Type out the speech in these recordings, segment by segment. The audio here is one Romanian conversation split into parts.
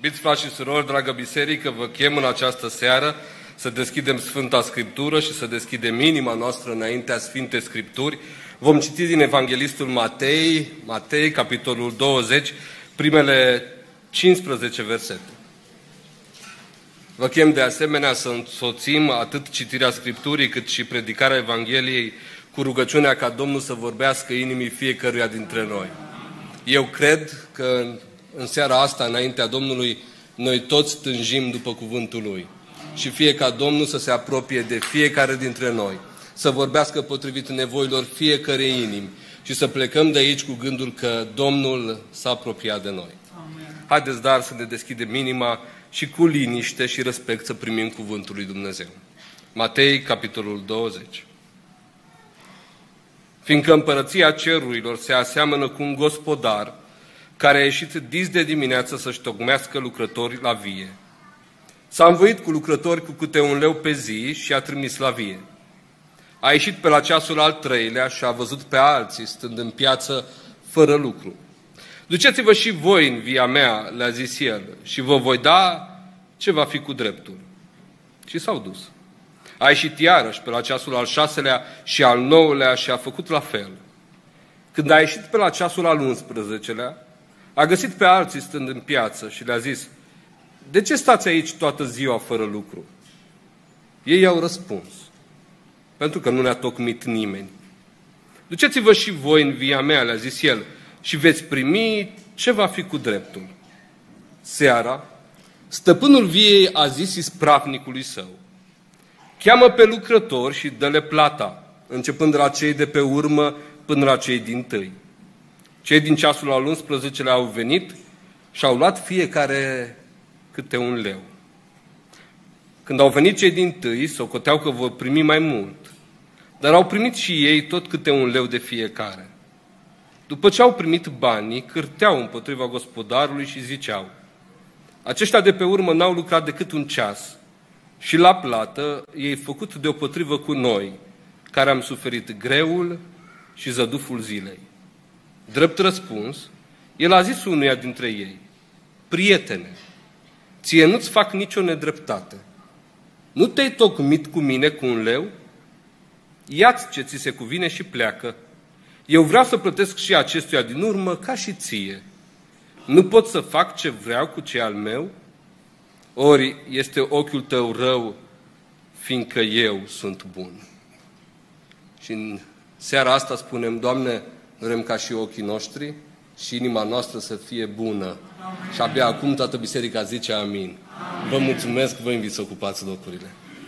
Iubiți frați și surori, dragă biserică, vă chem în această seară să deschidem Sfânta Scriptură și să deschidem inima noastră înaintea Sfintei Scripturi. Vom citi din Evanghelistul Matei, capitolul 20, primele 15 versete. Vă chem de asemenea să însoțim atât citirea Scripturii cât și predicarea Evangheliei cu rugăciunea ca Domnul să vorbească inimii fiecăruia dintre noi. Eu cred că în seara asta, înaintea Domnului, noi toți tânjim după cuvântul Lui. Și fie ca Domnul să se apropie de fiecare dintre noi, să vorbească potrivit nevoilor fiecărei inimi și să plecăm de aici cu gândul că Domnul s-a apropiat de noi. Amen. Haideți, dar, să ne deschidem inima și cu liniște și respect să primim cuvântul lui Dumnezeu. Matei, capitolul 20. Fiindcă împărăția cerurilor se aseamănă cu un gospodar care a ieșit dis de dimineață să-și tocmească lucrători la vie. S-a învoit cu lucrători cu câte 1 leu pe zi și a trimis la vie. A ieșit pe la ceasul al 3-lea și a văzut pe alții stând în piață fără lucru. Duceți-vă și voi în via mea, le-a zis el, și vă voi da ce va fi cu dreptul. Și s-au dus. A ieșit iarăși pe la ceasul al 6-lea și al 9-lea și a făcut la fel. Când a ieșit pe la ceasul al 11-lea, a găsit pe alții stând în piață și le-a zis: de ce stați aici toată ziua fără lucru? Ei i-au răspuns: pentru că nu ne-a tocmit nimeni. Duceți-vă și voi în via mea, le-a zis el, și veți primi ce va fi cu dreptul. Seara, stăpânul viei a zis ispravnicului său: cheamă pe lucrători și dă-le plata, începând de la cei de pe urmă până la cei dintâi. Cei din ceasul al 11-lea au venit și au luat fiecare câte 1 leu. Când au venit cei dintâi, socoteau că vor primi mai mult, dar au primit și ei tot câte 1 leu de fiecare. După ce au primit banii, cârteau împotriva gospodarului și ziceau: aceștia de pe urmă n-au lucrat decât 1 ceas și la plată ei făcut deopotrivă cu noi, care am suferit greul și zăduful zilei. Drept răspuns, el a zis unuia dintre ei: prietene, ție nu-ți fac nicio nedreptate. Nu te-ai tocmit cu mine cu 1 leu? Ia-ți ce ți se cuvine și pleacă. Eu vreau să plătesc și acestuia din urmă ca și ție. Nu pot să fac ce vreau cu ce al meu? Ori este ochiul tău rău, fiindcă eu sunt bun. Și în seara asta spunem: Doamne, vrem ca și ochii noștri și inima noastră să fie bună. Amin. Și abia acum toată biserica zice amin. Amin. Vă mulțumesc, vă invit să ocupați locurile.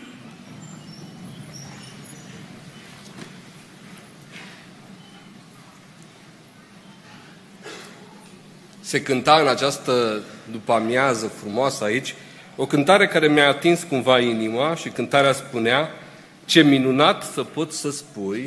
Se cânta în această după-amiază frumoasă aici o cântare care mi-a atins cumva inima și cântarea spunea: ce minunat să poți să spui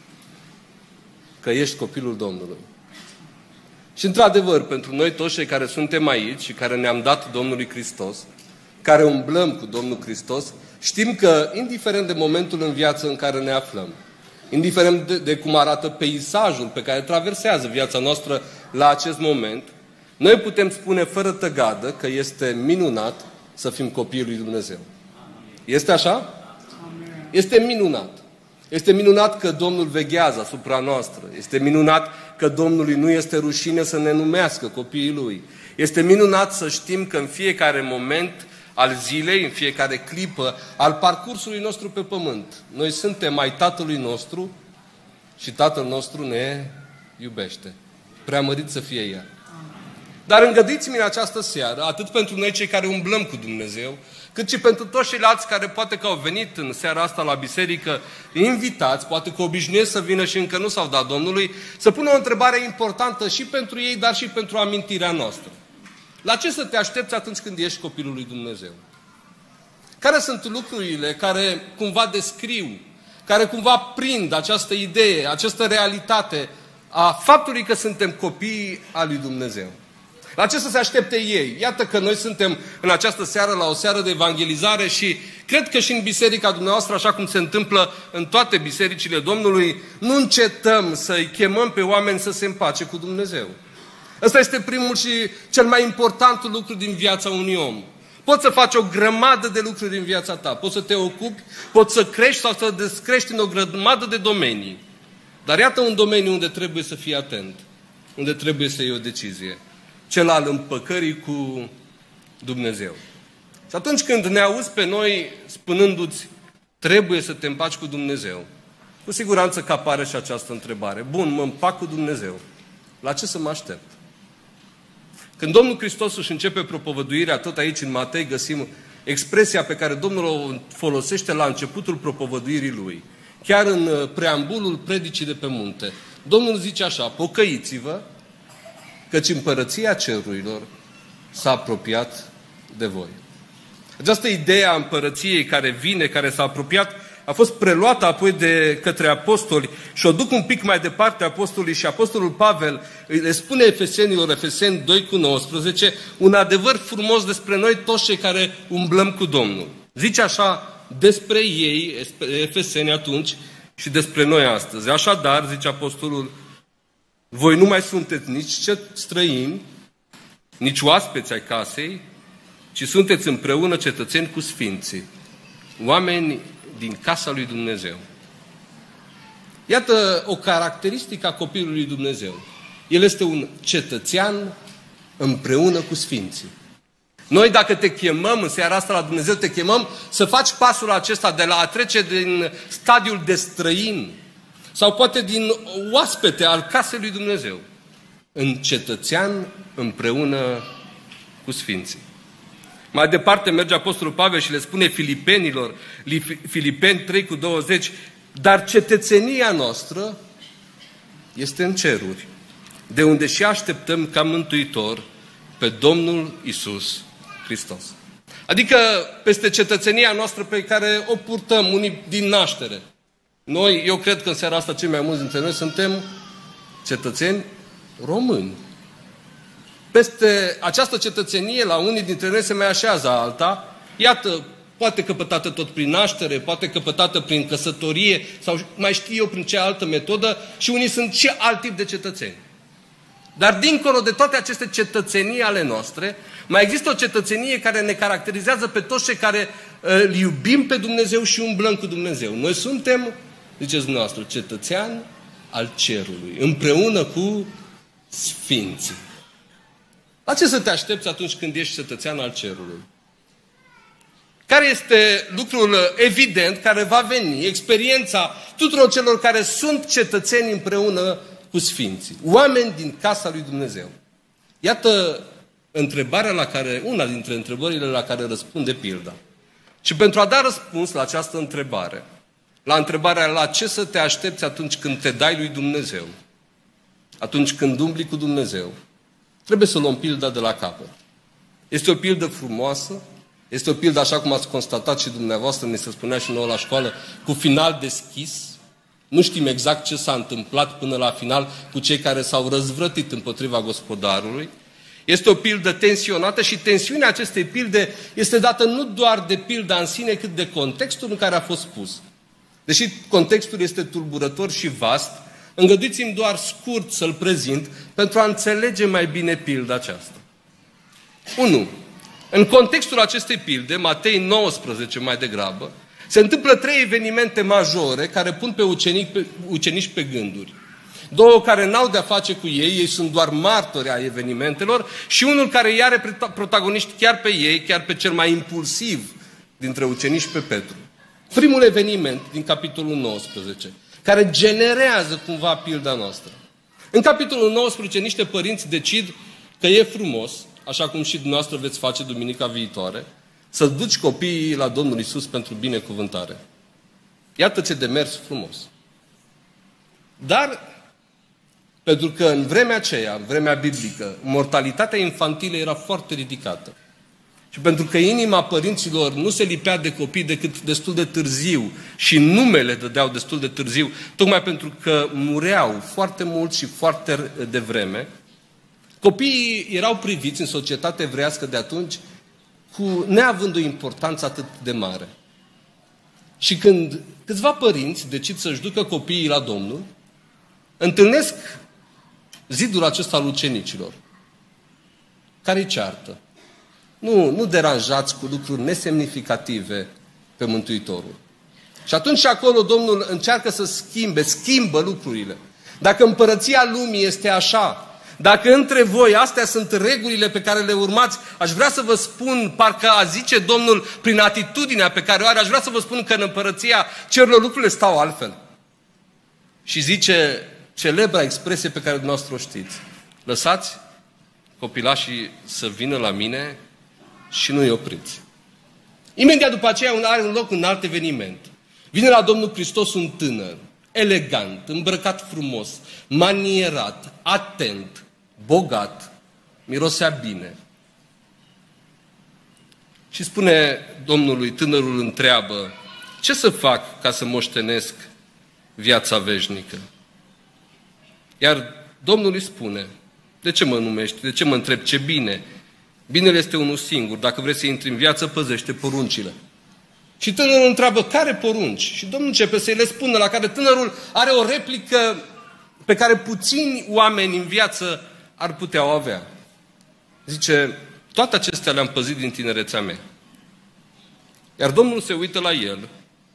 că ești copilul Domnului. Și într-adevăr, pentru noi toți cei care suntem aici și care ne-am dat Domnului Hristos, care umblăm cu Domnul Hristos, știm că, indiferent de momentul în viață în care ne aflăm, indiferent de cum arată peisajul pe care traversează viața noastră la acest moment, noi putem spune fără tăgadă că este minunat să fim copiii lui Dumnezeu. Este așa? Este minunat. Este minunat că Domnul veghează asupra noastră. Este minunat că Domnului nu este rușine să ne numească copiii Lui. Este minunat să știm că în fiecare moment al zilei, în fiecare clipă al parcursului nostru pe pământ, noi suntem ai Tatălui nostru și Tatăl nostru ne iubește. Preamărit să fie El. Dar îngăduiți-mi în această seară, atât pentru noi cei care umblăm cu Dumnezeu, cât și pentru toți ceilalți care poate că au venit în seara asta la biserică invitați, poate că obișnuiesc să vină și încă nu s-au dat Domnului, să pună o întrebare importantă și pentru ei, dar și pentru amintirea noastră. La ce să te aștepți atunci când ești copilul lui Dumnezeu? Care sunt lucrurile care cumva descriu, care cumva prind această idee, această realitate a faptului că suntem copii al lui Dumnezeu? La ce să se aștepte ei? Iată că noi suntem în această seară la o seară de evangelizare și cred că și în biserica dumneavoastră, așa cum se întâmplă în toate bisericile Domnului, nu încetăm să-i chemăm pe oameni să se împace cu Dumnezeu. Ăsta este primul și cel mai important lucru din viața unui om. Poți să faci o grămadă de lucruri în viața ta, poți să te ocupi, poți să crești sau să descrești în o grămadă de domenii. Dar iată un domeniu unde trebuie să fii atent, unde trebuie să iei o decizie. Cel al împăcării cu Dumnezeu. Și atunci când ne auzi pe noi spunându-ți, trebuie să te împaci cu Dumnezeu, cu siguranță că apare și această întrebare. Bun, mă împac cu Dumnezeu. La ce să mă aștept? Când Domnul Hristos își începe propovăduirea, tot aici în Matei găsim expresia pe care Domnul o folosește la începutul propovăduirii Lui. Chiar în preambulul predicii de pe munte. Domnul zice așa, pocăiți-vă, căci împărăția cerurilor s-a apropiat de voi. Această idee a împărăției care vine, care s-a apropiat, a fost preluată apoi de către apostoli și o duc un pic mai departe apostolii și apostolul Pavel le spune Efesenilor, Efeseni 2:19, un adevăr frumos despre noi toți cei care umblăm cu Domnul. Zice așa despre ei, Efeseni atunci, și despre noi astăzi. Așadar, zice apostolul, voi nu mai sunteți nici străini, nici oaspeți ai casei, ci sunteți împreună cetățeni cu sfinții, oameni din casa lui Dumnezeu. Iată o caracteristică a copilului Dumnezeu. El este un cetățean împreună cu sfinții. Noi dacă te chemăm în seara asta la Dumnezeu, te chemăm să faci pasul acesta de la a trece din stadiul de străin sau poate din oaspete al casei lui Dumnezeu în cetățean împreună cu sfinții. Mai departe merge apostolul Pavel și le spune Filipenilor, Filipeni 3:20, dar cetățenia noastră este în ceruri, de unde și așteptăm ca mântuitor pe Domnul Iisus Hristos. Adică peste cetățenia noastră pe care o purtăm unii din naștere. Noi, eu cred că în seara asta cei mai mulți dintre noi suntem cetățeni români. Peste această cetățenie, la unii dintre noi se mai așează alta, iată, poate căpătată tot prin naștere, poate căpătată prin căsătorie, sau mai știu eu prin ce altă metodă, și unii sunt și alt tip de cetățeni. Dar dincolo de toate aceste cetățenii ale noastre, mai există o cetățenie care ne caracterizează pe toți cei care îl iubim pe Dumnezeu și umblăm cu Dumnezeu. Noi suntem, ziceți dumneavoastră, cetățeani al cerului, împreună cu sfinții. La ce să te aștepți atunci când ești cetățean al cerului? Care este lucrul evident care va veni, experiența tuturor celor care sunt cetățeni împreună cu sfinții, oameni din casa lui Dumnezeu? Iată întrebarea la care, una dintre întrebările la care răspunde pilda. Și pentru a da răspuns la această întrebare, la întrebarea la ce să te aștepți atunci când te dai lui Dumnezeu, atunci când umbli cu Dumnezeu, trebuie să luăm pilda de la capăt. Este o pildă frumoasă, este o pildă, așa cum ați constatat și dumneavoastră, ne se spunea și nouă la școală, cu final deschis. Nu știm exact ce s-a întâmplat până la final cu cei care s-au răzvrătit împotriva gospodarului. Este o pildă tensionată și tensiunea acestei pilde este dată nu doar de pilda în sine, cât de contextul în care a fost pus. Deși contextul este tulburător și vast, îngăduiți-mi doar scurt să-l prezint pentru a înțelege mai bine pilda aceasta. 1. În contextul acestei pilde, Matei 19 mai degrabă, se întâmplă 3 evenimente majore care pun pe ucenici pe gânduri. 2 care n-au de-a face cu ei, ei sunt doar martori ai evenimentelor, și unul care îi are protagoniști chiar pe ei, chiar pe cel mai impulsiv dintre ucenici, pe Petru. Primul eveniment din capitolul 19, care generează cumva pilda noastră. În capitolul 19, niște părinți decid că e frumos, așa cum și dumneavoastră veți face duminica viitoare, să duci copiii la Domnul Iisus pentru binecuvântare. Iată ce demers frumos. Dar, pentru că în vremea aceea, în vremea biblică, mortalitatea infantilă era foarte ridicată. Și pentru că inima părinților nu se lipea de copii decât destul de târziu și numele dădeau destul de târziu, tocmai pentru că mureau foarte mult și foarte devreme, copiii erau priviți în societatea evreiască de atunci cu neavând o importanță atât de mare. Și când câțiva părinți decid să-și ducă copiii la Domnul, întâlnesc zidul acesta al ucenicilor. care îi ceartă. Nu deranjați cu lucruri nesemnificative pe Mântuitorul. Și atunci acolo Domnul încearcă să schimbă lucrurile. Dacă împărăția lumii este așa, dacă între voi astea sunt regulile pe care le urmați, aș vrea să vă spun, parcă a zice Domnul prin atitudinea pe care o are, aș vrea să vă spun că în împărăția cerurilor lucrurile stau altfel. Și zice celebra expresie pe care dumneavoastră o știți. Lăsați copilașii să vină la mine și nu-i opriți. Imediat după aceea are un loc un alt eveniment. Vine la Domnul Hristos un tânăr, elegant, îmbrăcat frumos, manierat, atent, bogat, mirosea bine. Și spune Domnului, tânărul întreabă, ce să fac ca să moștenesc viața veșnică? Iar Domnul îi spune, de ce mă numești? De ce mă întrebi? Ce bine? Binele este unul singur. Dacă vrei să intri în viață, păzește poruncile. Și tânărul întreabă, care porunci? Și Domnul începe să-i le spună, la care tânărul are o replică pe care puțini oameni în viață ar putea o avea. Zice, toate acestea le-am păzit din tinerețea mea. Iar Domnul se uită la el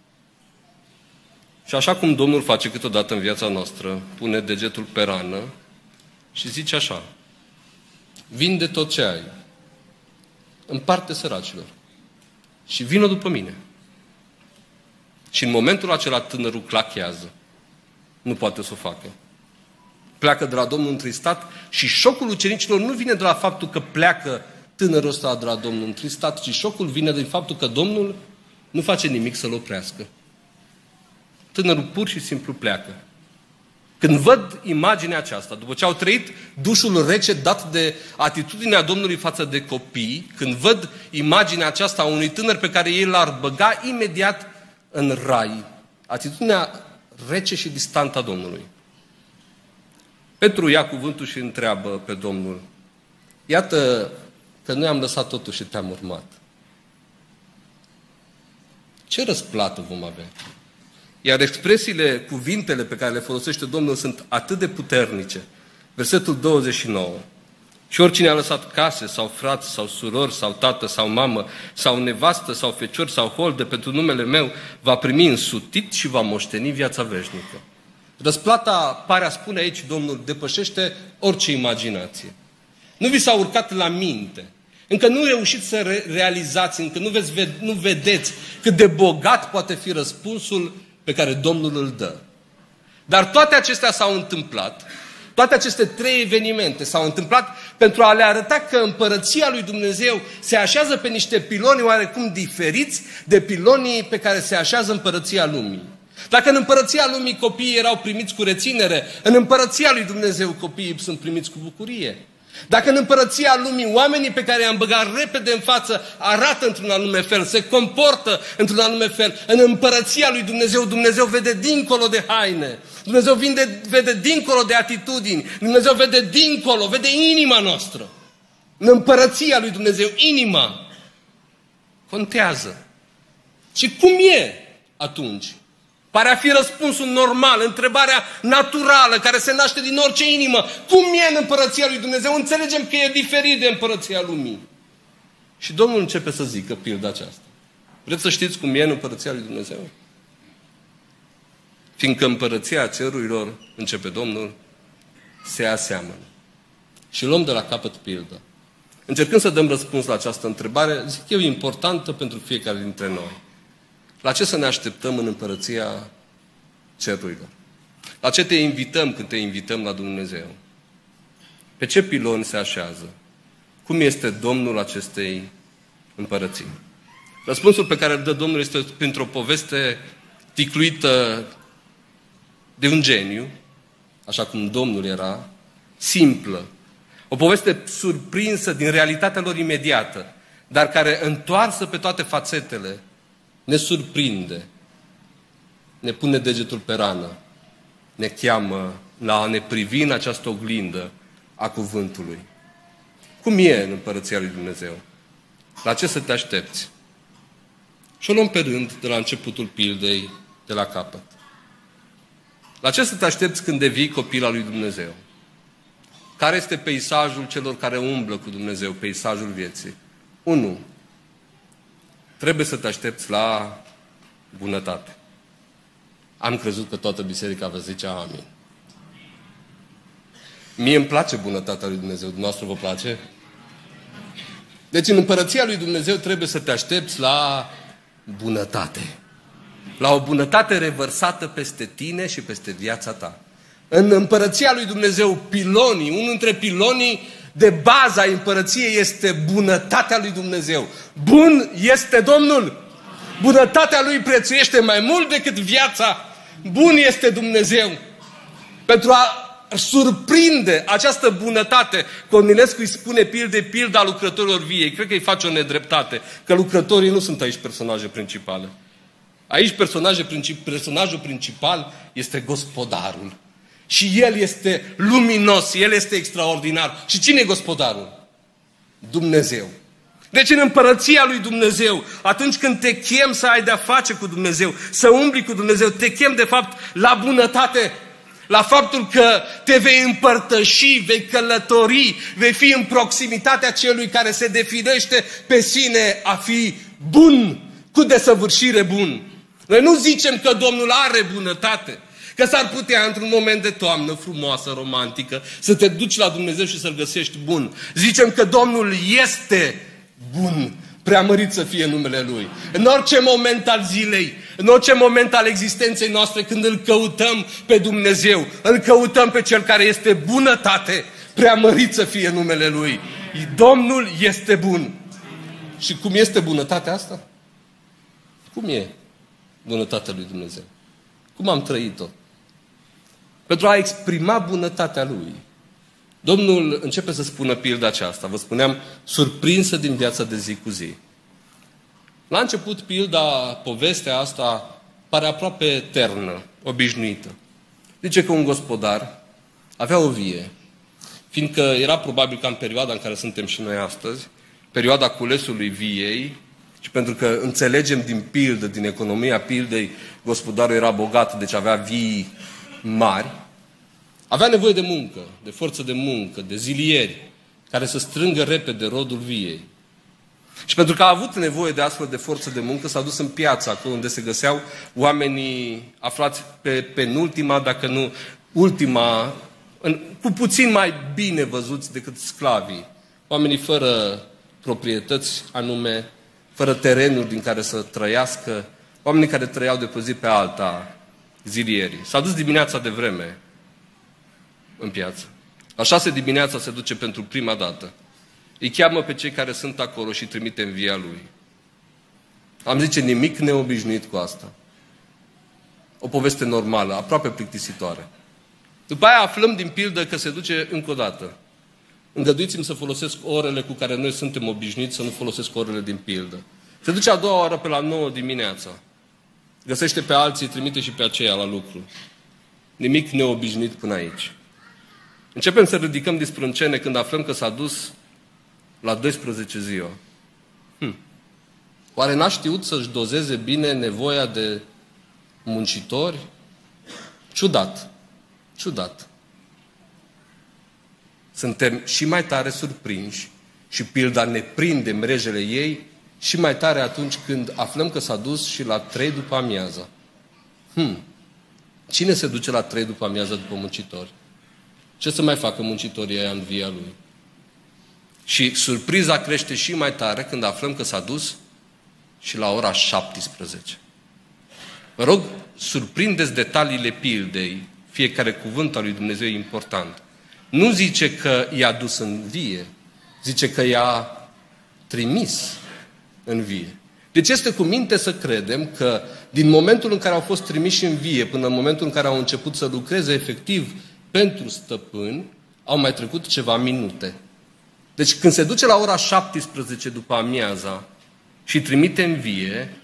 și așa cum Domnul face câteodată în viața noastră, pune degetul pe rană și zice așa, vinde tot ce ai, împarte săracilor și vină după mine. Și în momentul acela tânărul clachează. Nu poate să o facă. Pleacă de la Domnul întristat și șocul ucenicilor nu vine de la faptul că pleacă tânărul ăsta de la Domnul întristat, ci șocul vine din faptul că Domnul nu face nimic să-l oprească. Tânărul pur și simplu pleacă. Când văd imaginea aceasta, după ce au trăit dușul rece dat de atitudinea Domnului față de copii, când văd imaginea aceasta a unui tânăr pe care ei l-ar băga imediat în rai, atitudinea rece și distantă a Domnului. Petru ia cuvântul și întreabă pe Domnul, iată că noi am lăsat totul și te-am urmat. Ce răsplată vom avea? Iar expresiile, cuvintele pe care le folosește Domnul sunt atât de puternice. Versetul 29. Și oricine a lăsat case sau frați sau surori sau tată sau mamă sau nevastă sau feciori sau holde pentru numele meu va primi însutit și va moșteni viața veșnică. Răsplata, pare a spune aici Domnul, depășește orice imaginație. Nu vi s-a urcat la minte. Încă nu reușiți să realizați, încă nu vedeți cât de bogat poate fi răspunsul pe care Domnul îl dă. Dar toate acestea s-au întâmplat, toate aceste trei evenimente s-au întâmplat pentru a le arăta că împărăția lui Dumnezeu se așează pe niște piloni oarecum diferiți de pilonii pe care se așează împărăția lumii. Dacă în împărăția lumii copiii erau primiți cu reținere, în împărăția lui Dumnezeu copiii sunt primiți cu bucurie. Dacă în împărăția lumii oamenii pe care i-am băgat repede în față arată într-un anume fel, se comportă într-un anume fel, în împărăția lui Dumnezeu, Dumnezeu vede dincolo de haine, Dumnezeu vede dincolo de atitudini, Dumnezeu vede dincolo, vede inima noastră. În împărăția lui Dumnezeu, inima contează. Și cum e atunci? Pare a fi răspunsul normal, întrebarea naturală care se naște din orice inimă. Cum e în împărăția lui Dumnezeu? Înțelegem că e diferit de împărăția lumii. Și Domnul începe să zică pilda aceasta. Vreți să știți cum e în împărăția lui Dumnezeu? Fiindcă împărăția cerurilor, începe Domnul, se aseamănă. Și luăm de la capăt pilda. Încercând să dăm răspuns la această întrebare, zic eu, importantă pentru fiecare dintre noi. La ce să ne așteptăm în împărăția cerurilor? La ce te invităm când te invităm la Dumnezeu? Pe ce piloni se așează? Cum este Domnul acestei împărății? Răspunsul pe care îl dă Domnul este printr-o poveste ticluită de un geniu, așa cum Domnul era, simplă. O poveste surprinsă din realitatea lor imediată, dar care, întoarsă pe toate fațetele, ne surprinde, ne pune degetul pe rană, ne cheamă la a ne privi în această oglindă a cuvântului. Cum e în împărăția lui Dumnezeu? La ce să te aștepți? Și o luăm pe rând de la începutul pildei, de la capăt. La ce să te aștepți când devii copil al lui Dumnezeu? Care este peisajul celor care umblă cu Dumnezeu, peisajul vieții? 1. Trebuie să te aștepți la bunătate. Am crezut că toată biserica vă zice amin. Mie îmi place bunătatea lui Dumnezeu. Dumneavoastră vă place? Deci în împărăția lui Dumnezeu trebuie să te aștepți la bunătate. La o bunătate revărsată peste tine și peste viața ta. În împărăția lui Dumnezeu, pilonii, unul dintre pilonii de bază a împărăției este bunătatea lui Dumnezeu. Bun este Domnul. Bunătatea lui prețuiește mai mult decât viața. Bun este Dumnezeu. Pentru a surprinde această bunătate, Cornilescu îi spune pilda lucrătorilor viei. Cred că îi face o nedreptate, că lucrătorii nu sunt aici personaje principale. Aici personajul principal este gospodarul. Și el este luminos, el este extraordinar. Și cine e gospodarul? Dumnezeu. Deci în împărăția lui Dumnezeu, atunci când te chem să ai de-a face cu Dumnezeu, să umbli cu Dumnezeu, te chem de fapt la bunătate, la faptul că te vei împărtăși, vei călători, vei fi în proximitatea celui care se definește pe sine a fi bun, cu desăvârșire bun. Noi nu zicem că Domnul are bunătate, că s-ar putea într-un moment de toamnă frumoasă, romantică, să te duci la Dumnezeu și să-L găsești bun. Zicem că Domnul este bun, preamărit să fie numele Lui. În orice moment al zilei, în orice moment al existenței noastre, când îl căutăm pe Dumnezeu, îl căutăm pe Cel care este bunătate, preamărit să fie numele Lui. Domnul este bun. Și cum este bunătatea asta? Cum e bunătatea lui Dumnezeu? Cum am trăit-o? Pentru a exprima bunătatea Lui, Domnul începe să spună pilda aceasta. Vă spuneam, surprinsă din viața de zi cu zi. La început, povestea asta pare aproape eternă, obișnuită. Zice că un gospodar avea o vie, fiindcă era probabil ca în perioada în care suntem și noi astăzi, perioada culesului viei, și pentru că înțelegem din pildă, din economia pildei, gospodarul era bogat, deci avea vii mari, avea nevoie de muncă, de forță de muncă, de zilieri, care să strângă repede rodul viei. Și pentru că a avut nevoie de astfel de forță de muncă, s-a dus în piață, acolo unde se găseau oamenii aflați pe penultima, dacă nu ultima, cu puțin mai bine văzuți decât sclavii. Oamenii fără proprietăți anume, fără terenuri din care să trăiască, oamenii care trăiau de pe zi pe alta, zilierii. S-a dus dimineața de vreme în piață. La 6 dimineața se duce pentru prima dată. Îi cheamă pe cei care sunt acolo și îi trimite în via lui. Am zice nimic neobișnuit cu asta. O poveste normală, aproape plictisitoare. După aia aflăm din pildă că se duce încă o dată. Îngăduiți-mi să folosesc orele cu care noi suntem obișnuiți, să nu folosesc orele din pildă. Se duce a doua oară pe la 9 dimineața. Găsește pe alții, trimite și pe aceia la lucru. Nimic neobișnuit până aici. Începem să ridicăm disprâncene când aflăm că s-a dus la 12 ziua. Oare n-a știut să-și dozeze bine nevoia de muncitori? Ciudat. Ciudat. Suntem și mai tare surprinși și pilda ne prinde mrejele ei și mai tare atunci când aflăm că s-a dus și la 3 după amiază. Cine se duce la 3 după amiază după muncitori? Ce să mai facă muncitorii aia în via lui? Și surpriza crește și mai tare când aflăm că s-a dus și la ora 17. Vă rog, surprindeți detaliile pildei. Fiecare cuvânt al lui Dumnezeu e important. Nu zice că i-a dus în vie, zice că i-a trimis în vie. Deci este cu minte să credem că din momentul în care au fost trimiși în vie până în momentul în care au început să lucreze efectiv pentru stăpâni, au mai trecut ceva minute. Deci când se duce la ora 17 după amiaza și trimite în vie,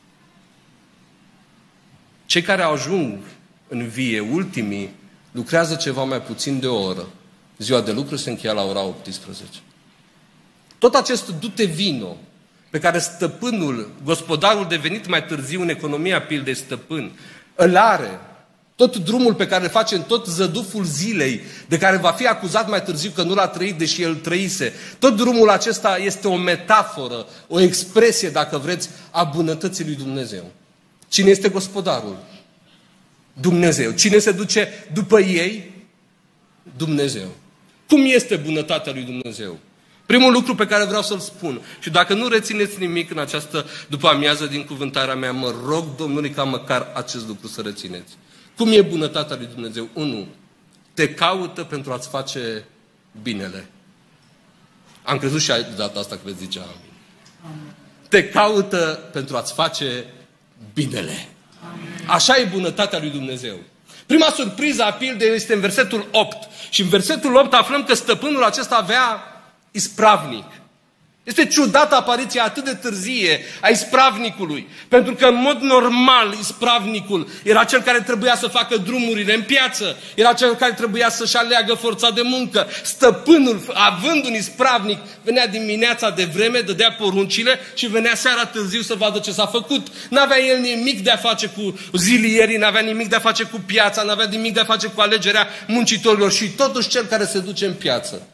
cei care ajung în vie, ultimii, lucrează ceva mai puțin de o oră. Ziua de lucru se încheia la ora 18. Tot acest dute vino pe care stăpânul, gospodarul devenit mai târziu în economia pildei stăpân, îl are Tot drumul pe care îl face în tot zăduful zilei, de care va fi acuzat mai târziu că nu l-a trăit, deși el trăise. Tot drumul acesta este o metaforă, o expresie, dacă vreți, a bunătății lui Dumnezeu. Cine este gospodarul? Dumnezeu. Cine se duce după ei? Dumnezeu. Cum este bunătatea lui Dumnezeu? Primul lucru pe care vreau să-l spun, și dacă nu rețineți nimic în această după-amiază din cuvântarea mea, mă rog Domnului ca măcar acest lucru să rețineți. Cum e bunătatea lui Dumnezeu? 1. Te caută pentru a-ți face binele. Am crezut și de data asta că veți zice amin. Te caută pentru a-ți face binele. Așa e bunătatea lui Dumnezeu. Prima surpriză a pildei este în versetul 8. Și în versetul 8 aflăm că stăpânul acesta avea ispravnic. Este ciudată apariția atât de târzie a ispravnicului. Pentru că în mod normal ispravnicul era cel care trebuia să facă drumurile în piață. Era cel care trebuia să-și aleagă forța de muncă. Stăpânul, având un ispravnic, venea dimineața de vreme, dădea poruncile și venea seara târziu să vadă ce s-a făcut. N-avea el nimic de a face cu zilierii, n-avea nimic de a face cu piața, n-avea nimic de a face cu alegerea muncitorilor. Și totuși cel care se duce în piață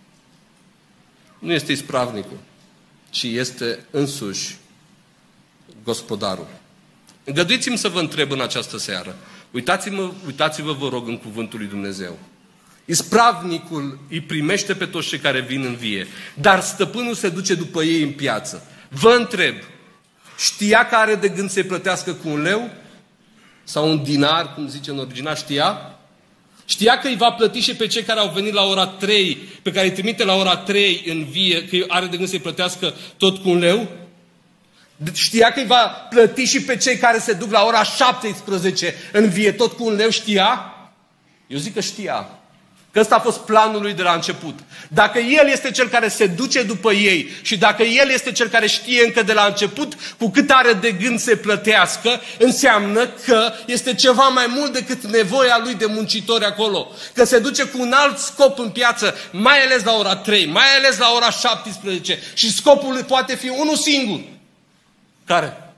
nu este ispravnicul, ci este însuși gospodarul. Îngăduiți-mi să vă întreb în această seară. Uitați-vă, vă rog, în cuvântul lui Dumnezeu. Ispravnicul îi primește pe toți cei care vin în vie, dar stăpânul se duce după ei în piață. Vă întreb, știa că are de gând să-i plătească cu un leu? Sau un dinar, cum zice în original, știa? Știa că îi va plăti și pe cei care au venit la ora 3, pe care îi trimite la ora 3 în vie, că are de gând să-i plătească tot cu un leu? Știa că îi va plăti și pe cei care se duc la ora 17 în vie, tot cu un leu? Știa? Eu zic că știa. Că ăsta a fost planul lui de la început. Dacă el este cel care se duce după ei și dacă el este cel care știe încă de la început cu cât are de gând să plătească, înseamnă că este ceva mai mult decât nevoia lui de muncitori acolo. Că se duce cu un alt scop în piață, mai ales la ora 3, mai ales la ora 17 și scopul poate fi unul singur. Care?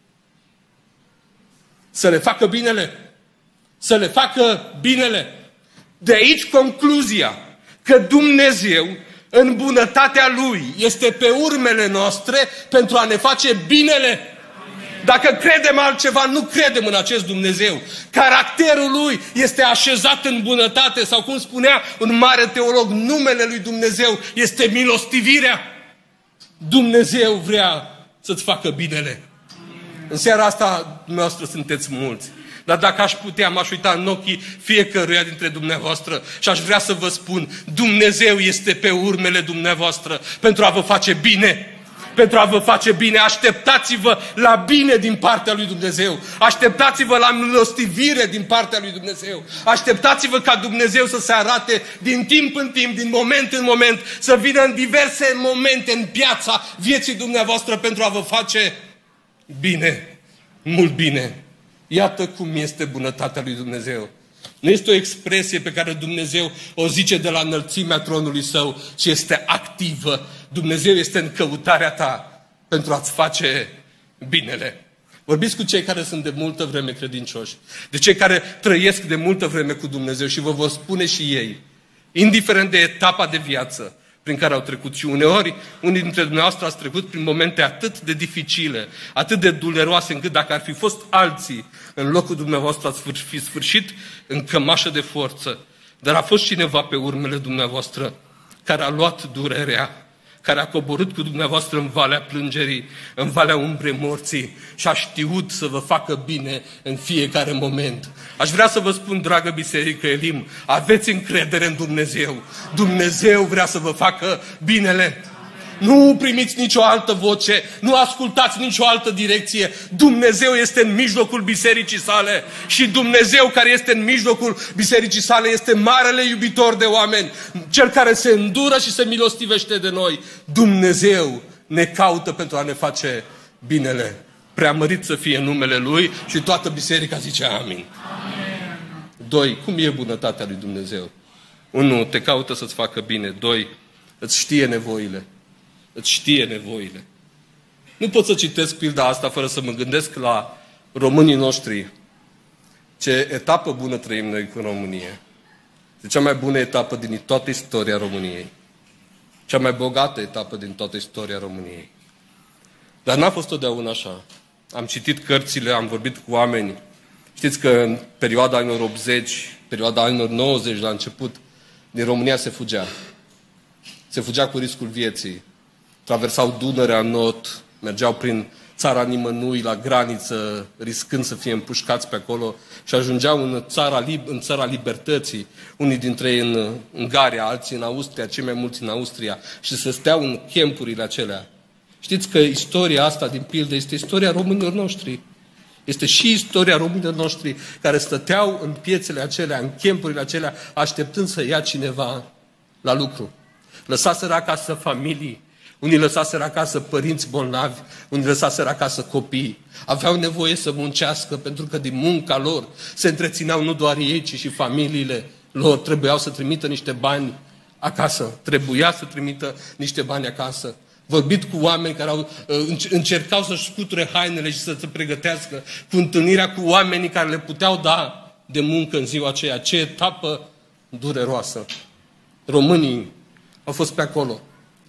Să le facă binele. Să le facă binele. De aici concluzia că Dumnezeu, în bunătatea Lui, este pe urmele noastre pentru a ne face binele. Dacă credem altceva, nu credem în acest Dumnezeu. Caracterul Lui este așezat în bunătate, sau cum spunea un mare teolog, numele Lui Dumnezeu este milostivirea. Dumnezeu vrea să-ți facă binele. În seara asta, dumneavoastră sunteți mulți. Dar dacă aș putea, m-aș uita în ochii fiecăruia dintre dumneavoastră și aș vrea să vă spun, Dumnezeu este pe urmele dumneavoastră pentru a vă face bine. Pentru a vă face bine, așteptați-vă la bine din partea lui Dumnezeu. Așteptați-vă la milostivire din partea lui Dumnezeu. Așteptați-vă ca Dumnezeu să se arate din timp în timp, din moment în moment, să vină în diverse momente în piața vieții dumneavoastră pentru a vă face bine, mult bine. Iată cum este bunătatea lui Dumnezeu. Nu este o expresie pe care Dumnezeu o zice de la înălțimea tronului Său, ci este activă. Dumnezeu este în căutarea ta pentru a-ți face binele. Vorbiți cu cei care sunt de multă vreme credincioși, de cei care trăiesc de multă vreme cu Dumnezeu și vă vor spune și ei, indiferent de etapa de viață prin care au trecut. Și uneori, unii dintre dumneavoastră ați trecut prin momente atât de dificile, atât de dureroase, încât dacă ar fi fost alții în locul dumneavoastră, ați fi sfârșit în cămașă de forță. Dar a fost cineva pe urmele dumneavoastră care a luat durerea, care a coborât cu dumneavoastră în valea plângerii, în valea umbrei morții și a știut să vă facă bine în fiecare moment. Aș vrea să vă spun, dragă Biserică Elim, aveți încredere în Dumnezeu. Dumnezeu vrea să vă facă binele. Nu primiți nicio altă voce, nu ascultați nicio altă direcție. Dumnezeu este în mijlocul bisericii sale și Dumnezeu care este în mijlocul bisericii sale este marele iubitor de oameni, cel care se îndură și se milostivește de noi. Dumnezeu ne caută pentru a ne face binele. Preamărit să fie numele Lui și toată biserica zice amin. Amin. 2. Cum e bunătatea lui Dumnezeu? 1. Te caută să-ți facă bine. 2. Îți știe nevoile. Îți știe nevoile. Nu pot să citesc pilda asta fără să mă gândesc la românii noștri Ce etapă bună trăim noi cu România. E cea mai bună etapă din toată istoria României. Cea mai bogată etapă din toată istoria României. Dar n-a fost totdeauna așa. Am citit cărțile, am vorbit cu oameni. Știți că în perioada anilor 80, perioada anilor 90 la început, din România se fugea. Se fugea cu riscul vieții. Traversau Dunărea în not, mergeau prin țara nimănui, la graniță, riscând să fie împușcați pe acolo și ajungeau în țara libertății, unii dintre ei în Ungaria, alții în Austria, cei mai mulți în Austria, și să stea în campurile acelea. Știți că istoria asta, din pildă, este istoria românilor noștri. Este și istoria românilor noștri care stăteau în piețele acelea, în campurile acelea, așteptând să ia cineva la lucru. Lăsaseră acasă familii, unii lăsaseră acasă părinți bolnavi, unii lăsaseră acasă copii. Aveau nevoie să muncească pentru că din munca lor se întrețineau nu doar ei, ci și familiile lor. Trebuiau să trimită niște bani acasă. Trebuia să trimită niște bani acasă. Vorbit cu oameni care încercau să-și scuture hainele și să se pregătească, cu întâlnirea cu oamenii care le puteau da de muncă în ziua aceea. Ce etapă dureroasă! Românii au fost pe acolo.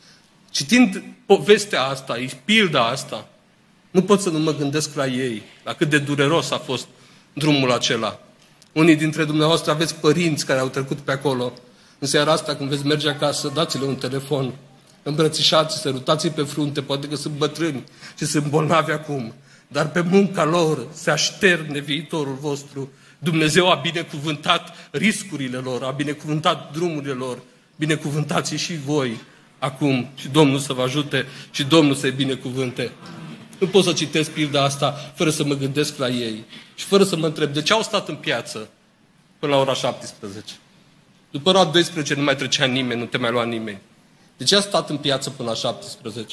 Citind povestea asta, pilda asta, nu pot să nu mă gândesc la ei, la cât de dureros a fost drumul acela. Unii dintre dumneavoastră aveți părinți care au trecut pe acolo. În seara asta, când veți merge acasă, dați-le un telefon, îmbrățișați, sărutați-i pe frunte, poate că sunt bătrâni și sunt bolnavi acum, dar pe munca lor se așterne viitorul vostru. Dumnezeu a binecuvântat riscurile lor, a binecuvântat drumurile lor, binecuvântați și voi acum și Domnul să vă ajute și Domnul să-i binecuvânte. Nu pot să citesc pilda asta fără să mă gândesc la ei și fără să mă întreb de ce au stat în piață până la ora 17. După ora 12 nu mai trecea nimeni, nu te mai lua nimeni. De ce a stat în piață până la 17?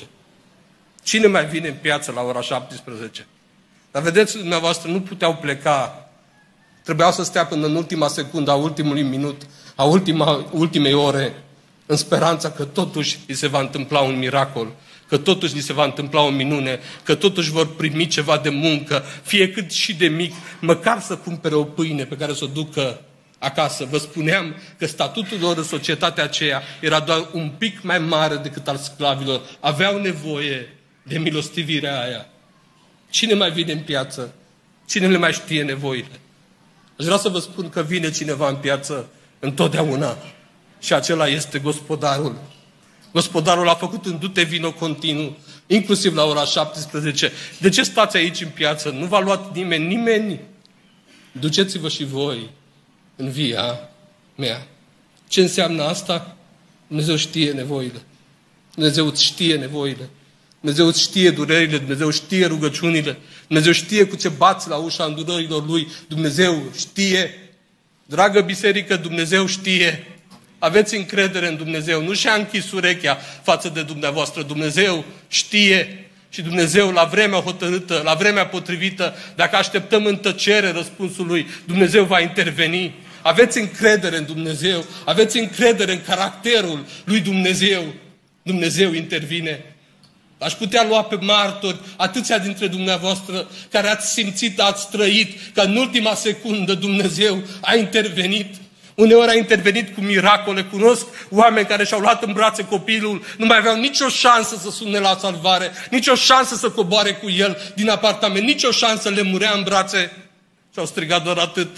Cine mai vine în piață la ora 17? Dar vedeți, dumneavoastră, nu puteau pleca. Trebuiau să stea până în ultima secundă, a ultimului minut, a ultimei ore, în speranța că totuși îi se va întâmpla un miracol, că totuși li se va întâmpla o minune, că totuși vor primi ceva de muncă, fie cât și de mic, măcar să cumpere o pâine pe care să o ducă acasă. Vă spuneam că statutul lor în societatea aceea era doar un pic mai mare decât al sclavilor. Aveau nevoie de milostivirea aia. Cine mai vine în piață? Cine le mai știe nevoile? Aș vrea să vă spun că vine cineva în piață întotdeauna. Și acela este gospodarul. Gospodarul a făcut în dute vino continuu, inclusiv la ora 17. De ce stați aici în piață? Nu v-a luat nimeni, nimeni. Duceți-vă și voi în via mea. Ce înseamnă asta? Dumnezeu știe nevoile. Dumnezeu îți știe nevoile. Dumnezeu îți știe durerile, Dumnezeu știe rugăciunile, Dumnezeu știe cu ce bați la ușa îndurărilor Lui, Dumnezeu știe. Dragă biserică, Dumnezeu știe. Aveți încredere în Dumnezeu, nu și-a închis urechea față de dumneavoastră. Dumnezeu știe și Dumnezeu la vremea hotărâtă, la vremea potrivită, dacă așteptăm în tăcere răspunsul Lui, Dumnezeu va interveni. Aveți încredere în Dumnezeu, aveți încredere în caracterul lui Dumnezeu. Dumnezeu intervine. Aș putea lua pe martori atâția dintre dumneavoastră care ați simțit, ați trăit că în ultima secundă Dumnezeu a intervenit. Uneori a intervenit cu miracole. Cunosc oameni care și-au luat în brațe copilul, nu mai aveau nicio șansă să sune la salvare, nicio șansă să coboare cu el din apartament, nicio șansă, le murea în brațe și au strigat doar atât: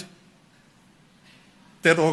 te rog,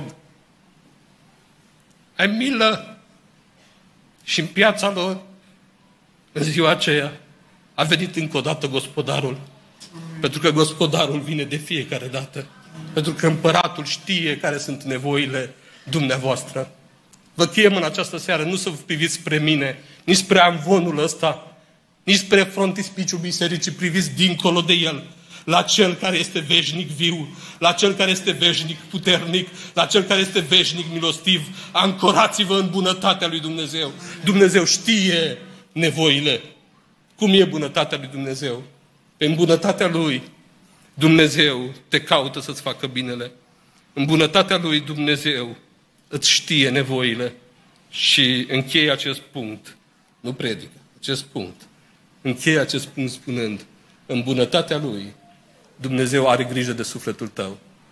ai milă. Și în piața lor, în ziua aceea, a venit încă o dată gospodarul. Pentru că gospodarul vine de fiecare dată. Pentru că împăratul știe care sunt nevoile dumneavoastră. Vă chem în această seară nu să vă priviți spre mine, nici spre amvonul ăsta, nici spre frontispiciul bisericii, priviți dincolo de el, la Cel care este veșnic viu, la Cel care este veșnic puternic, la Cel care este veșnic milostiv. Ancorați-vă în bunătatea lui Dumnezeu. Dumnezeu știe nevoile. Cum e bunătatea lui Dumnezeu? În bunătatea Lui, Dumnezeu te caută să-ți facă binele. În bunătatea Lui, Dumnezeu îți știe nevoile. Și încheie acest punct, nu predică, acest punct. Încheie acest punct spunând: în bunătatea Lui, Dumnezeu are grijă de sufletul tău.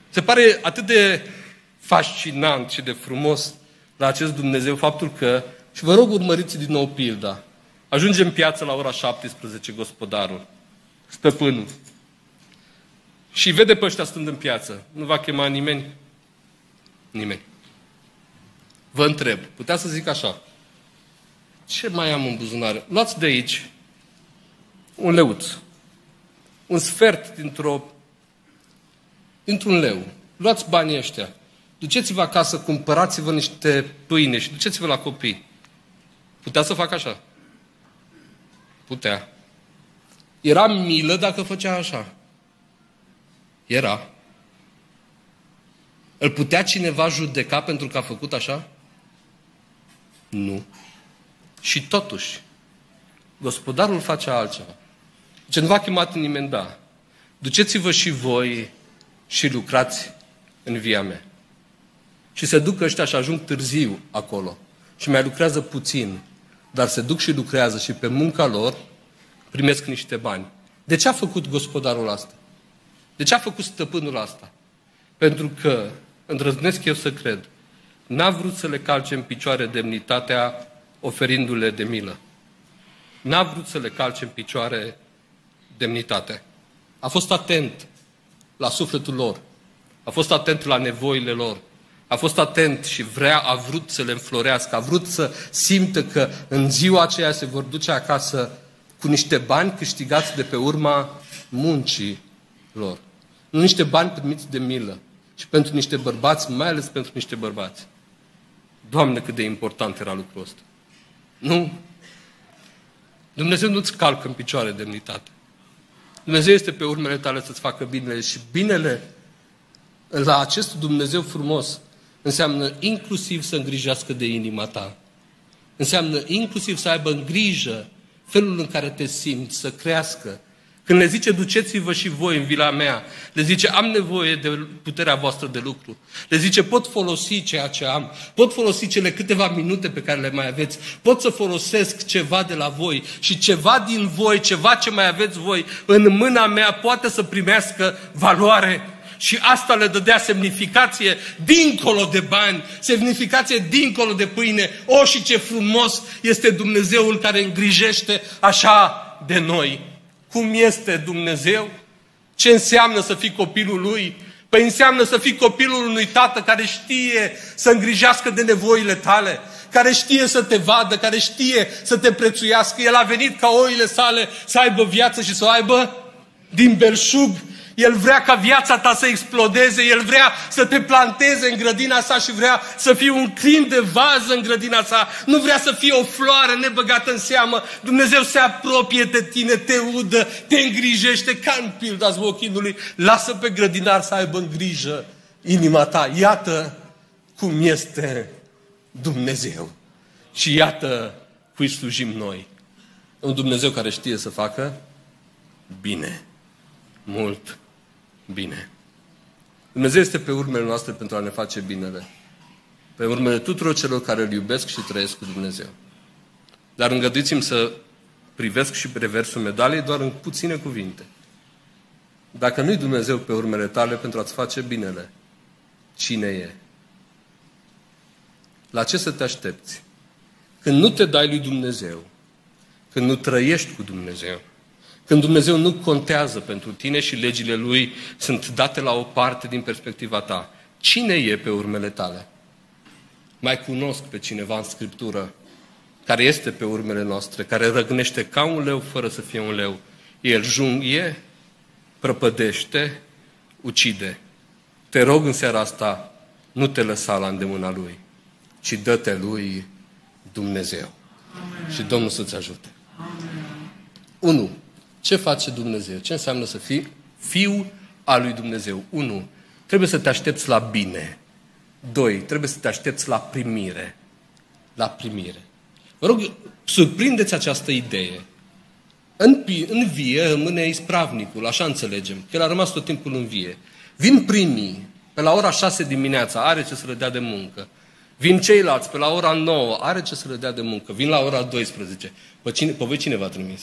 Se pare atât de fascinant și de frumos la acest Dumnezeu faptul că, și vă rog urmăriți din nou pilda, ajunge în piață la ora 17 gospodarul, stăpânul, și vede pe ăștia stând în piață. Nu va chema nimeni? Nimeni. Vă întreb, putea să zic așa, ce mai am în buzunare? Luați de aici un leuț, un sfert dintr-un leu. Luați banii ăștia, duceți-vă acasă, cumpărați-vă niște pâine și duceți-vă la copii. Putea să facă așa? Putea. Era milă dacă făcea așa? Era. Îl putea cineva judeca pentru că a făcut așa? Nu. Și totuși, gospodarul face altceva. Ce nu v-a chemat nimeni, da. Duceți-vă și voi și lucrați în via mea. Și se duc ăștia și ajung târziu acolo. Și mai lucrează puțin. Dar se duc și lucrează și pe munca lor primesc niște bani. De ce a făcut gospodarul asta? De ce a făcut stăpânul asta? Pentru că, îndrăznesc eu să cred, n-a vrut să le calce în picioare demnitatea oferindu-le de milă. N-a vrut să le calce în picioare demnitatea. A fost atent la sufletul lor. A fost atent la nevoile lor. A fost atent și a vrut să le înflorească. A vrut să simtă că în ziua aceea se vor duce acasă cu niște bani câștigați de pe urma muncii lor. Nu niște bani primiți de milă. Și pentru niște bărbați, mai ales pentru niște bărbați. Doamne, cât de important era lucrul ăsta. Nu. Dumnezeu nu-ți calcă în picioare demnitate. Dumnezeu este pe urmele tale să-ți facă binele și binele la acest Dumnezeu frumos înseamnă inclusiv să îngrijească de inima ta. Înseamnă inclusiv să aibă în grijă felul în care te simți, să crească. Când le zice, duceți-vă și voi în vila mea, le zice, am nevoie de puterea voastră de lucru. Le zice, pot folosi ceea ce am, pot folosi cele câteva minute pe care le mai aveți, pot să folosesc ceva de la voi și ceva din voi, ceva ce mai aveți voi, în mâna mea poate să primească valoare. Și asta le dădea semnificație dincolo de bani, semnificație dincolo de pâine. O, și ce frumos este Dumnezeul care îngrijește așa de noi. Cum este Dumnezeu? Ce înseamnă să fii copilul Lui? Păi înseamnă să fii copilul unui tată care știe să îngrijească de nevoile tale, care știe să te vadă, care știe să te prețuiască. El a venit ca oile sale să aibă viață și să o aibă din belșug. El vrea ca viața ta să explodeze, El vrea să te planteze în grădina sa și vrea să fii un crin de vază în grădina sa. Nu vrea să fii o floare nebăgată în seamă. Dumnezeu se apropie de tine, te udă, te îngrijește ca în pilda zvochinului. Lasă pe grădinar să aibă în grijă inima ta. Iată cum este Dumnezeu. Și iată cui slujim noi. Un Dumnezeu care știe să facă bine. Mult bine. Dumnezeu este pe urmele noastre pentru a ne face binele. Pe urmele tuturor celor care îl iubesc și trăiesc cu Dumnezeu. Dar îngăduiți-mi să privesc și reversul medaliei doar în puține cuvinte. Dacă nu-i Dumnezeu pe urmele tale pentru a-ți face binele, cine e? La ce să te aștepți? Când nu te dai lui Dumnezeu, când nu trăiești cu Dumnezeu, când Dumnezeu nu contează pentru tine și legile Lui sunt date la o parte din perspectiva ta, cine e pe urmele tale? Mai cunosc pe cineva în Scriptură care este pe urmele noastre, care răgnește ca un leu fără să fie un leu. El junghie, prăpădește, ucide. Te rog în seara asta, nu te lăsa la îndemâna Lui, ci dă-te Lui Dumnezeu. Amen. Și Domnul să-ți ajute. Amen. 1. Ce face Dumnezeu? Ce înseamnă să fii fiul al lui Dumnezeu? 1. Trebuie să te aștepți la bine. 2. Trebuie să te aștepți la primire. La primire. Vă rog, surprindeți această idee. În vie rămâne ispravnicul, așa înțelegem, că el a rămas tot timpul în vie. Vin primii, pe la ora 6 dimineața, are ce să le dea de muncă. Vin ceilalți, pe la ora 9, are ce să le dea de muncă. Vin la ora 12. Pe voi cine v-a trimis?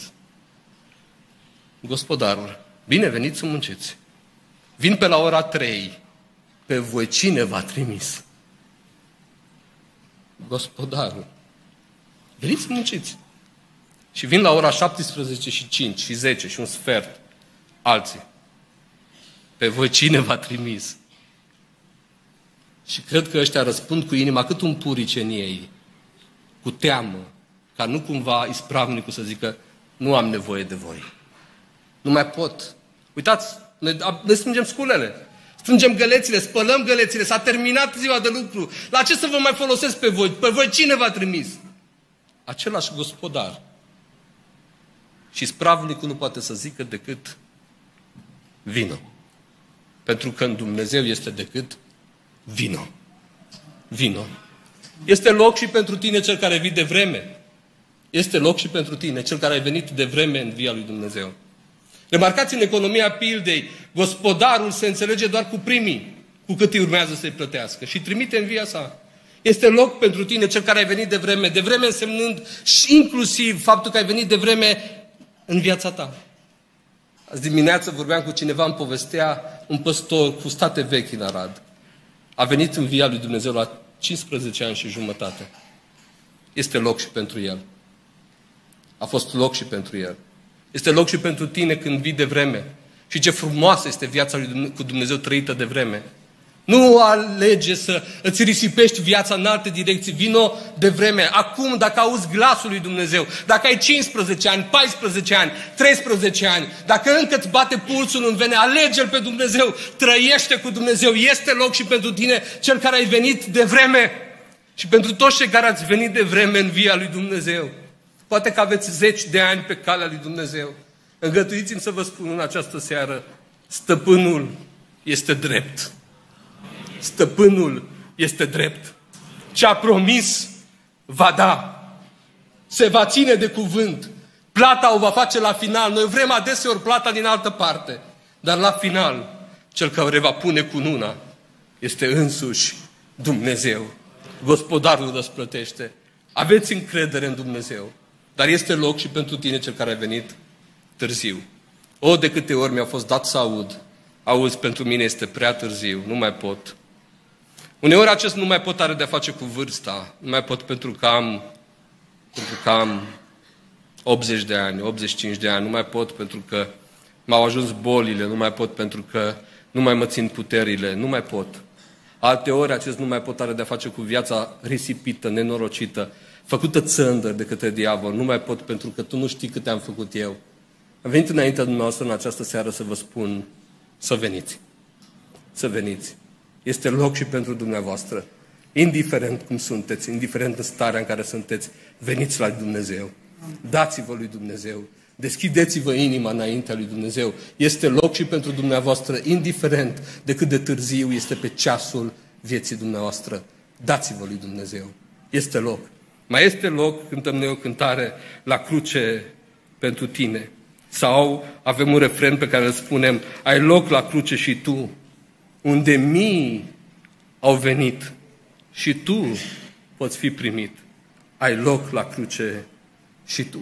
Gospodarul. Bine, veniți să munciți. Vin pe la ora 3. Pe voi cine v-a trimis? Gospodarul. Veniți să munciți. Și vin la ora 17 și 5 și 10 și un sfert alții. Pe voi cine v-a trimis? Și cred că ăștia răspund cu inima cât un purice în ei, cu teamă, ca nu cumva ispravnicul să zică, nu am nevoie de voi. Nu mai pot. Uitați, ne strângem sculele, strângem gălețile, spălăm gălețile, s-a terminat ziua de lucru. La ce să vă mai folosesc pe voi? Pe voi cine v-a trimis? Același gospodar. Și ispravnicul nu poate să zică decât vino. Pentru că în Dumnezeu este decât vino. Vino. Este loc și pentru tine, cel care vii de vreme. Este loc și pentru tine, cel care ai venit de vreme în via lui Dumnezeu. Remarcați în economia pildei, gospodarul se înțelege doar cu primii, cu cât îi urmează să-i plătească și trimite în via sa. Este loc pentru tine, cel care ai venit de vreme însemnând și inclusiv faptul că ai venit de vreme în viața ta. Azi dimineață vorbeam cu cineva, îmi povestea un păstor cu state vechi în Arad. A venit în via lui Dumnezeu la 15 ani și jumătate. Este loc și pentru el. A fost loc și pentru el. Este loc și pentru tine când vii de vreme. Și ce frumoasă este viața cu Dumnezeu trăită de vreme. Nu alege să îți risipești viața în alte direcții. Vino de vreme. Acum, dacă auzi glasul lui Dumnezeu, dacă ai 15 ani, 14 ani, 13 ani, dacă încă îți bate pulsul în vene, alege-L pe Dumnezeu, trăiește cu Dumnezeu. Este loc și pentru tine, cel care ai venit de vreme. Și pentru toți cei care ați venit de vreme în via lui Dumnezeu. Poate că aveți 10 de ani pe calea lui Dumnezeu. Îngăduiți-mi să vă spun în această seară, stăpânul este drept. Stăpânul este drept. Ce a promis, va da. Se va ține de cuvânt. Plata o va face la final. Noi vrem adeseori plata din altă parte. Dar la final, cel care va pune cununa este însuși Dumnezeu. Gospodarul răsplătește. Aveți încredere în Dumnezeu. Dar este loc și pentru tine, cel care a venit târziu. O, de câte ori mi-a fost dat să aud, auzi, pentru mine este prea târziu, nu mai pot. Uneori acest nu mai pot are de-a face cu vârsta, nu mai pot pentru că am 80 de ani, 85 de ani, nu mai pot pentru că m-au ajuns bolile, nu mai pot pentru că nu mai mă țin puterile, nu mai pot. Alteori acest nu mai pot are de-a face cu viața risipită, nenorocită, făcută țândăr de către diavol, nu mai pot pentru că tu nu știi câte am făcut eu. Am venit înaintea dumneavoastră în această seară să vă spun să veniți. Să veniți. Este loc și pentru dumneavoastră. Indiferent cum sunteți, indiferent în starea în care sunteți, veniți la Dumnezeu. Dați-vă lui Dumnezeu. Deschideți-vă inima înaintea lui Dumnezeu. Este loc și pentru dumneavoastră, indiferent de cât de târziu este pe ceasul vieții dumneavoastră. Dați-vă lui Dumnezeu. Este loc. Mai este loc, cântăm noi o cântare, la cruce pentru tine. Sau avem un refren pe care îl spunem, ai loc la cruce și tu, unde mii au venit și tu poți fi primit. Ai loc la cruce și tu.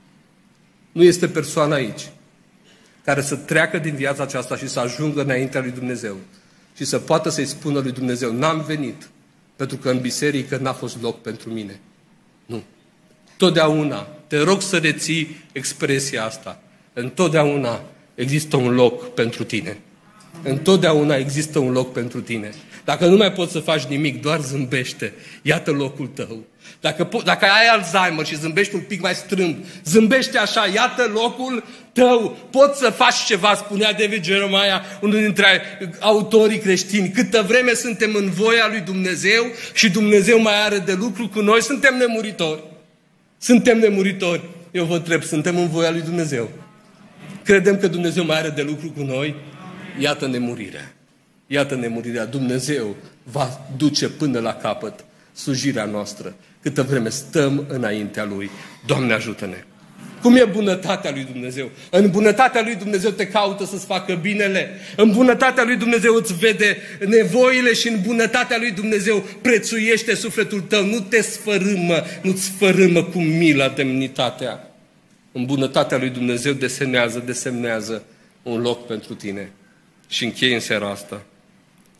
Nu este persoană aici care să treacă din viața aceasta și să ajungă înaintea lui Dumnezeu și să poată să-i spună lui Dumnezeu, n-am venit pentru că în biserică n-a fost loc pentru mine. Nu. Totdeauna, te rog să reții expresia asta. Întotdeauna există un loc pentru tine. Întotdeauna există un loc pentru tine. Dacă nu mai poți să faci nimic, doar zâmbește. Iată locul tău. Dacă ai Alzheimer și zâmbești un pic mai strâmb, zâmbește așa, iată locul tău. Poți să faci ceva, spunea David Jeremiah, unul dintre autorii creștini. Câtă vreme suntem în voia lui Dumnezeu și Dumnezeu mai are de lucru cu noi, suntem nemuritori. Suntem nemuritori. Eu vă întreb, suntem în voia lui Dumnezeu? Credem că Dumnezeu mai are de lucru cu noi? Iată nemurirea. Iată nemurirea. Dumnezeu va duce până la capăt slujirea noastră. Câtă vreme stăm înaintea Lui. Doamne, ajută-ne! Cum e bunătatea lui Dumnezeu? În bunătatea lui Dumnezeu te caută să-ți facă binele. În bunătatea lui Dumnezeu îți vede nevoile și în bunătatea lui Dumnezeu prețuiește sufletul tău. Nu te sfărâmă, nu-ți sfărâmă cu mila demnitatea. În bunătatea lui Dumnezeu desemnează un loc pentru tine. Și închei în seara asta.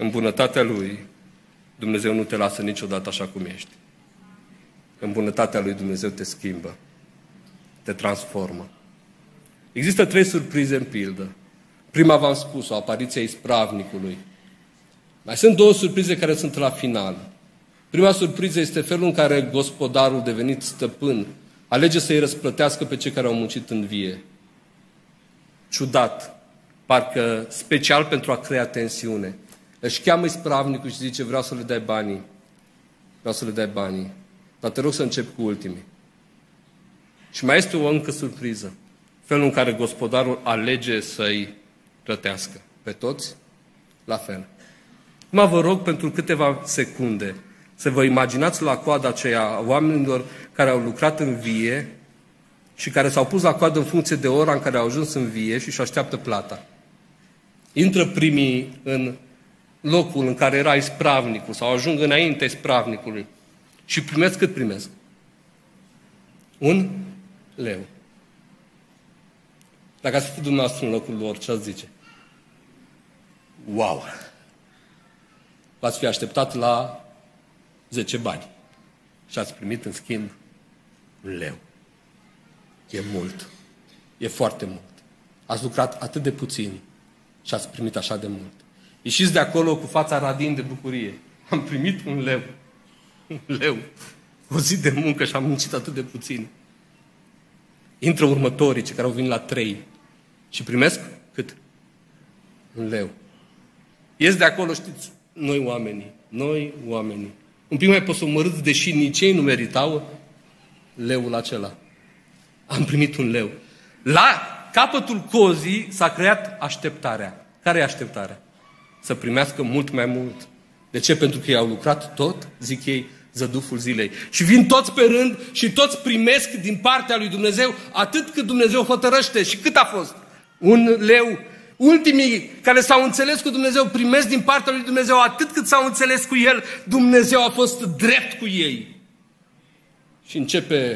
În bunătatea Lui, Dumnezeu nu te lasă niciodată așa cum ești. În bunătatea Lui Dumnezeu te schimbă, te transformă. Există 3 surprize în pildă. Prima v-am spus-o, apariția ispravnicului. Mai sunt 2 surprize care sunt la final. Prima surpriză este felul în care gospodarul devenit stăpân alege să-i răsplătească pe cei care au muncit în vie. Ciudat, parcă special pentru a crea tensiune. Își cheamă ispravnicul și zice, vreau să le dai banii. Vreau să le dai banii. Dar te rog să încep cu ultimii. Și mai este o încă surpriză. Felul în care gospodarul alege să-i plătească. Pe toți, la fel. Acum vă rog pentru câteva secunde să vă imaginați la coada aceea a oamenilor care au lucrat în vie și care s-au pus la coadă în funcție de ora în care au ajuns în vie și își așteaptă plata. Intră primii în locul în care era ispravnicul sau ajung înaintea ispravnicului și primesc cât primesc? 1 leu. Dacă ați fi dumneavoastră în locul lor, ce ați zice? Wow! V-ați fi așteptat la 10 bani și ați primit în schimb 1 leu. E mult. E foarte mult. Ați lucrat atât de puțin și ați primit așa de mult. Ieșiți de acolo cu fața radind de bucurie. Am primit 1 leu. 1 leu. O zi de muncă și am muncit atât de puțin. Intră următorii, cei care au venit la 3 și primesc cât? 1 leu. Ies de acolo, știți, noi oamenii. Un pic mai posomorâți, deși nici ei nu meritau leul acela. Am primit 1 leu. La capătul cozii s-a creat așteptarea. Care e așteptarea? Să primească mult mai mult. De ce? Pentru că ei au lucrat tot, zic ei, zăduful zilei. Și vin toți pe rând și toți primesc din partea lui Dumnezeu atât cât Dumnezeu hotărăște. Și cât a fost? 1 leu. Ultimii care s-au înțeles cu Dumnezeu primesc din partea lui Dumnezeu atât cât s-au înțeles cu El. Dumnezeu a fost drept cu ei. Și începe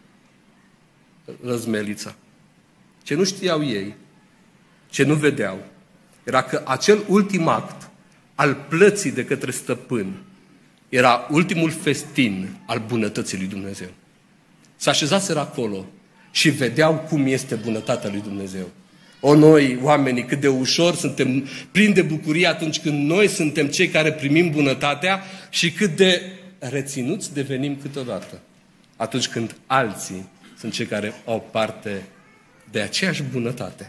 răzmelița. Ce nu știau ei, ce nu vedeau, era că acel ultim act al plății de către stăpân era ultimul festin al bunătății lui Dumnezeu. Se așezaseră acolo și vedeau cum este bunătatea lui Dumnezeu. O, noi, oamenii, cât de ușor suntem plini de bucurie atunci când noi suntem cei care primim bunătatea și cât de reținuți devenim câteodată atunci când alții sunt cei care au parte de aceeași bunătate.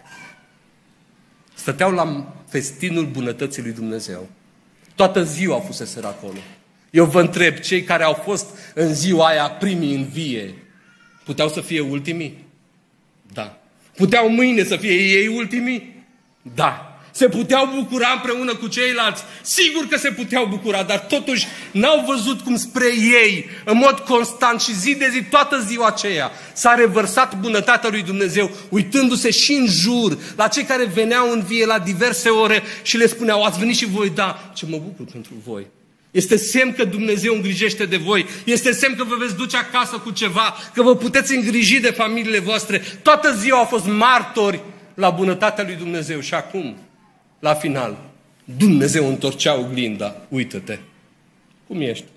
Stăteau la festinul bunătății lui Dumnezeu. Toată ziua fuseseră acolo. Eu vă întreb, cei care au fost în ziua aia primii în vie, puteau să fie ultimii? Da. Puteau mâine să fie ei ultimii? Da. Se puteau bucura împreună cu ceilalți? Sigur că se puteau bucura, dar totuși n-au văzut cum spre ei, în mod constant și zi de zi, toată ziua aceea, s-a revărsat bunătatea lui Dumnezeu, uitându-se și în jur la cei care veneau în vie la diverse ore și le spuneau, ați venit și voi? Da, ce mă bucur pentru voi. Este semn că Dumnezeu îngrijește de voi. Este semn că vă veți duce acasă cu ceva, că vă puteți îngriji de familiile voastre. Toată ziua au fost martori la bunătatea lui Dumnezeu. Și acum, la final, Dumnezeu întorcea oglinda. Uită-te. Cum ești?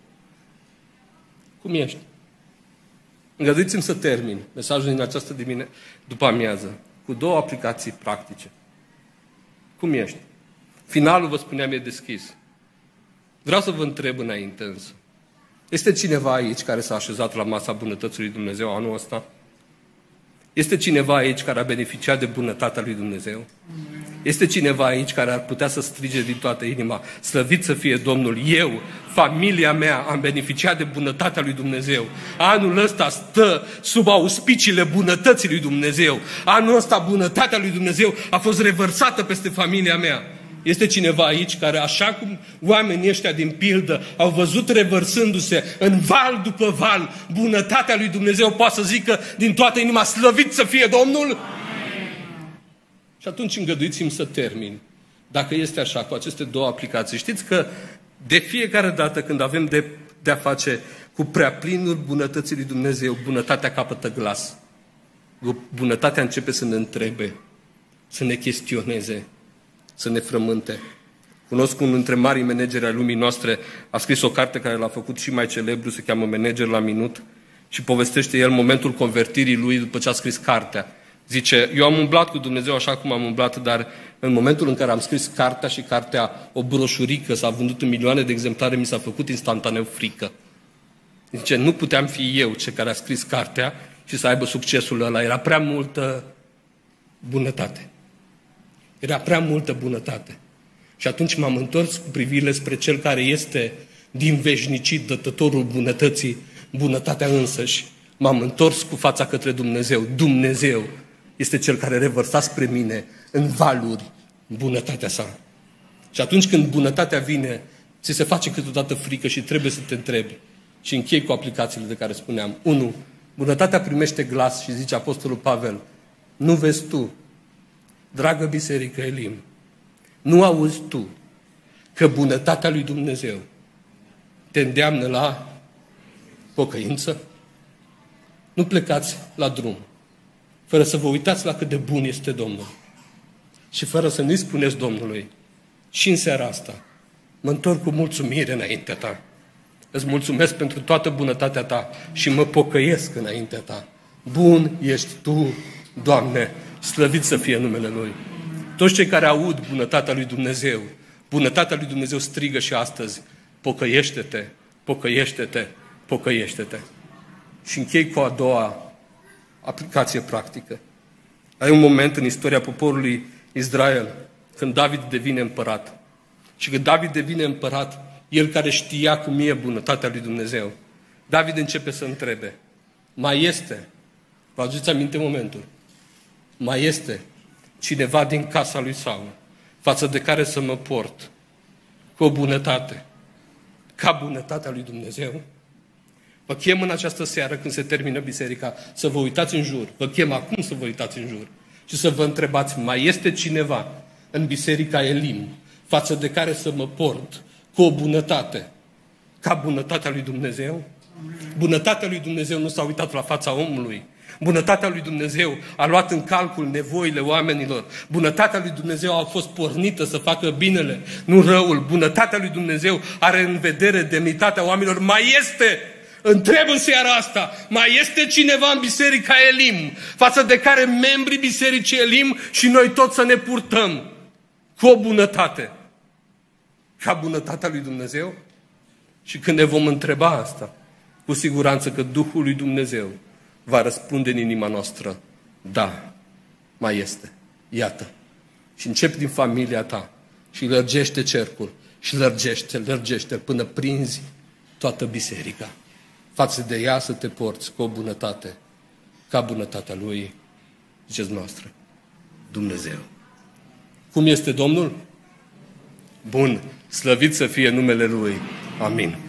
Cum ești? Îngăduiți-mi să termin mesajul din această după amiază cu 2 aplicații practice. Cum ești? Finalul, vă spuneam, e deschis. Vreau să vă întreb înainte însă. Este cineva aici care s-a așezat la masa bunătății lui Dumnezeu anul ăsta? Este cineva aici care a beneficiat de bunătatea lui Dumnezeu? Este cineva aici care ar putea să strige din toată inima, slăvit să fie Domnul, eu, familia mea, am beneficiat de bunătatea lui Dumnezeu. Anul ăsta stă sub auspiciile bunătății lui Dumnezeu. Anul ăsta bunătatea lui Dumnezeu a fost revărsată peste familia mea. Este cineva aici care, așa cum oamenii ăștia din pildă au văzut revărsându-se în val după val bunătatea lui Dumnezeu, poate să zică din toată inima, slăvit să fie Domnul? Amin. Și atunci îngăduiți-mi să termin. Dacă este așa, cu aceste 2 aplicații, știți că de fiecare dată când avem de-a face cu preaplinul bunătății lui Dumnezeu, bunătatea capătă glas. Bunătatea începe să ne întrebe, să ne chestioneze, să ne frământe. Cunosc unul dintre marii manageri ai lumii noastre, a scris o carte care l-a făcut și mai celebru, se cheamă Manager la minut, și povestește el momentul convertirii lui după ce a scris cartea. Zice, eu am umblat cu Dumnezeu așa cum am umblat, dar în momentul în care am scris cartea și cartea, o broșurică, s-a vândut în milioane de exemplare, mi s-a făcut instantaneu frică. Zice, nu puteam fi eu cel care a scris cartea și să aibă succesul ăla. Era prea multă bunătate. Era prea multă bunătate. Și atunci m-am întors cu privirile spre Cel care este din veșnicii dătătorul bunătății, bunătatea însăși. M-am întors cu fața către Dumnezeu. Dumnezeu este Cel care revărsa spre mine în valuri bunătatea sa. Și atunci când bunătatea vine, ți se face câteodată frică și trebuie să te întrebi. Și închei cu aplicațiile de care spuneam. 1. Bunătatea primește glas și zice Apostolul Pavel, nu vezi tu, dragă biserică Elim, nu auzi tu că bunătatea lui Dumnezeu te îndeamnă la pocăință? Nu plecați la drum fără să vă uitați la cât de bun este Domnul și fără să nu-i spuneți Domnului, și în seara asta mă întorc cu mulțumire înaintea ta. Îți mulțumesc pentru toată bunătatea ta și mă pocăiesc înaintea ta. Bun ești tu, Doamne, slăvit să fie numele Lui. Toți cei care aud bunătatea lui Dumnezeu, bunătatea lui Dumnezeu strigă și astăzi, pocăiește-te, pocăiește-te, pocăiește-te. Și închei cu a doua aplicație practică. Ai un moment în istoria poporului Israel când David devine împărat. Și când David devine împărat, el care știa cum e bunătatea lui Dumnezeu, David începe să întrebe, mai este, vă aduceți aminte momentul, mai este cineva din casa lui Saul, față de care să mă port cu o bunătate, ca bunătatea lui Dumnezeu? Vă chem în această seară, când se termină biserica, să vă uitați în jur. Vă chem acum să vă uitați în jur și să vă întrebați, mai este cineva în biserica Elim, față de care să mă port cu o bunătate, ca bunătatea lui Dumnezeu? Bunătatea lui Dumnezeu nu s-a uitat la fața omului. Bunătatea lui Dumnezeu a luat în calcul nevoile oamenilor. Bunătatea lui Dumnezeu a fost pornită să facă binele, nu răul. Bunătatea lui Dumnezeu are în vedere demnitatea oamenilor. Mai este, întreb în seara asta, mai este cineva în biserica Elim, față de care membrii bisericii Elim și noi toți să ne purtăm cu o bunătate, ca bunătatea lui Dumnezeu? Și când ne vom întreba asta, cu siguranță că Duhul lui Dumnezeu va răspunde în inima noastră, da, mai este, iată. Și începi din familia ta și lărgește cercul și lărgește până prinzi toată biserica. Față de ea să te porți cu o bunătate, ca bunătatea lui, ziceți noastră, Dumnezeu. Cum este Domnul? Bun, slăvit să fie numele Lui. Amin.